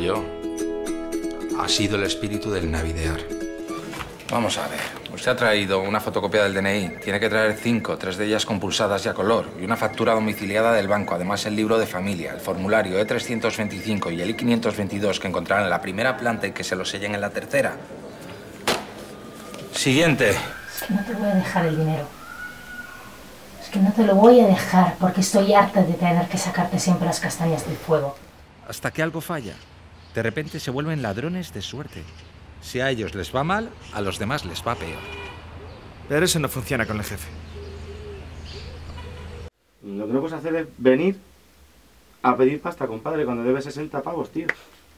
yo. Ha sido el espíritu del navidear. Vamos a ver. Usted ha traído una fotocopia del DNI. Tiene que traer 5, 3 de ellas compulsadas y a color. Y una factura domiciliada del banco. Además, el libro de familia, el formulario E325 y el I522 que encontrarán en la primera planta y que se lo sellen en la tercera. Siguiente. Es que no te voy a dejar el dinero. Es que no te lo voy a dejar porque estoy harta de tener que sacarte siempre las castañas del fuego. Hasta que algo falla. De repente se vuelven ladrones de suerte. Si a ellos les va mal, a los demás les va peor. Pero eso no funciona con el jefe. Lo que no puedes hacer es venir a pedir pasta, compadre, cuando debes 60 pavos, tío.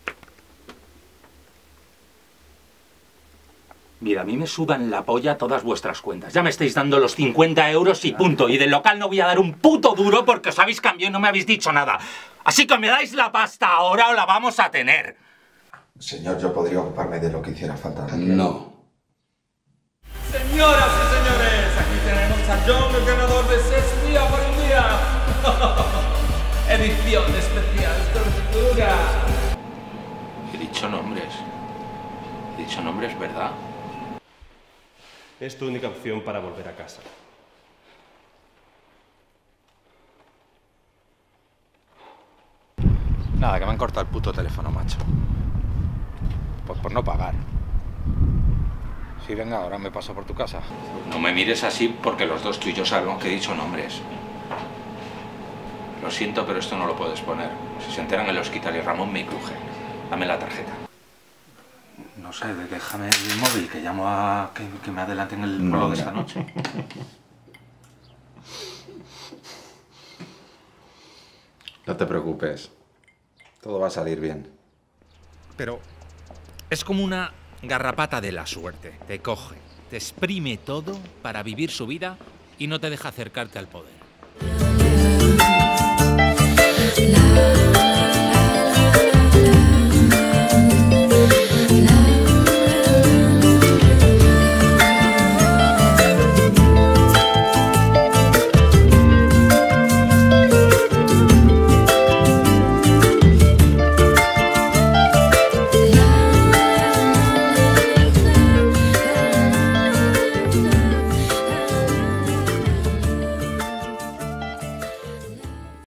Mira, a mí me sudan la polla todas vuestras cuentas. Ya me estáis dando los 50 euros y punto. Y del local no voy a dar un puto duro porque os habéis cambiado y no me habéis dicho nada. Así que me dais la pasta ahora o la vamos a tener. Señor, yo podría ocuparme de lo que hiciera falta. No. Señoras y señores, aquí tenemos a John, el ganador de 6 días por un día. Edición especial tortura. He dicho nombres. He dicho nombres, ¿verdad? Es tu única opción para volver a casa. Nada, que me han cortado el puto teléfono, macho. Pues por no pagar. Sí, venga, ahora me paso por tu casa. No me mires así porque los dos tú y yo sabemos que he dicho nombres. Lo siento, pero esto no lo puedes poner. Si se enteran en el hospital y Ramón me cruje. Dame la tarjeta. No sé, déjame el móvil, que llamo a... que me adelanten el bolo de esta noche. No te preocupes. Todo va a salir bien. Pero es como una garrapata de la suerte. Te coge, te exprime todo para vivir su vida y no te deja acercarte al poder.